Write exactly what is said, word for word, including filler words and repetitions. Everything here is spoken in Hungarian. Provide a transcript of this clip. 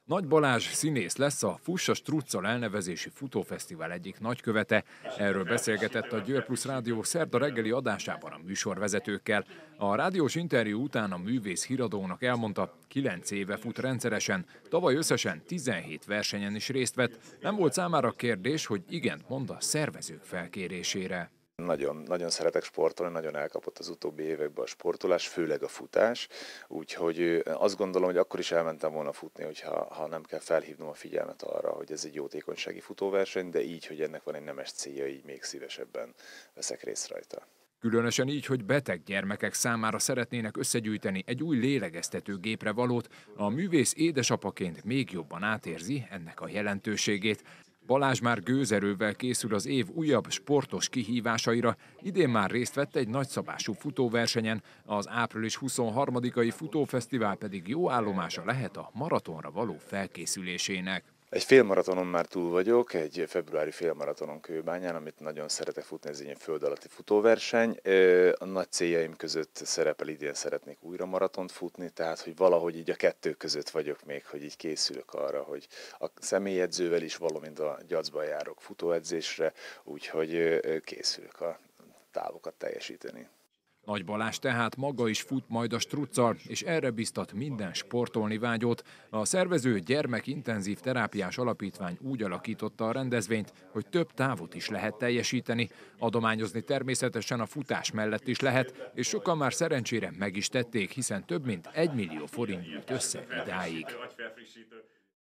Nagy Balázs színész lesz, a Fuss a Struccal elnevezésű futófesztivál egyik nagykövete. Erről beszélgetett a Győr Plusz Rádió szerda reggeli adásában a műsorvezetőkkel. A rádiós interjú után a művész híradónak elmondta, kilenc éve fut rendszeresen, tavaly összesen tizenhét versenyen is részt vett. Nem volt számára kérdés, hogy igent mond a szervezők felkérésére. Nagyon, nagyon szeretek sportolni, nagyon elkapott az utóbbi években a sportolás, főleg a futás, úgyhogy azt gondolom, hogy akkor is elmentem volna futni, hogyha ha nem kell felhívnom a figyelmet arra, hogy ez egy jótékonysági futóverseny, de így, hogy ennek van egy nemes célja, így még szívesebben veszek részt rajta. Különösen így, hogy beteg gyermekek számára szeretnének összegyűjteni egy új lélegeztetőgépre valót, a művész édesapaként még jobban átérzi ennek a jelentőségét. Balázs már gőzerővel készül az év újabb sportos kihívásaira, idén már részt vett egy nagyszabású futóversenyen, az április huszonharmadikai futófesztivál pedig jó állomása lehet a maratonra való felkészülésének. Egy félmaratonon már túl vagyok, egy februári félmaratonon Kőbányán, amit nagyon szeretek futni, ez egy föld alatti futóverseny. A nagy céljaim között szerepel, idén szeretnék újra maratont futni, tehát hogy valahogy így a kettő között vagyok még, hogy így készülök arra, hogy a személyedzővel is, valamint a gyacban járok futóedzésre, úgyhogy készülök a távokat teljesíteni. Nagy Balázs tehát maga is fut majd a Struccal, és erre biztat minden sportolni vágyót. A szervező Gyermekintenzív Terápiás Alapítvány úgy alakította a rendezvényt, hogy több távot is lehet teljesíteni. Adományozni természetesen a futás mellett is lehet, és sokan már szerencsére meg is tették, hiszen több mint egy millió forint gyűjt össze idáig.